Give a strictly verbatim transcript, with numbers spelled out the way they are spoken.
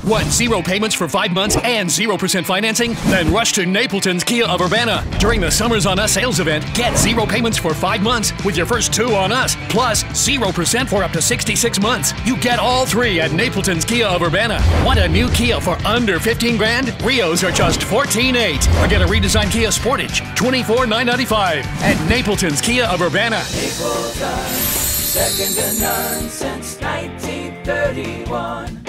Want zero payments for five months and zero percent financing? Then rush to Napleton's Kia of Urbana. During the Summers on Us sales event, get zero payments for five months with your first two on us, plus zero percent for up to sixty-six months. You get all three at Napleton's Kia of Urbana. Want a new Kia for under fifteen grand? Rios are just fourteen eight. Or get a redesigned Kia Sportage, twenty-four nine ninety-five at Napleton's Kia of Urbana. Napleton, second to none since nineteen thirty-one.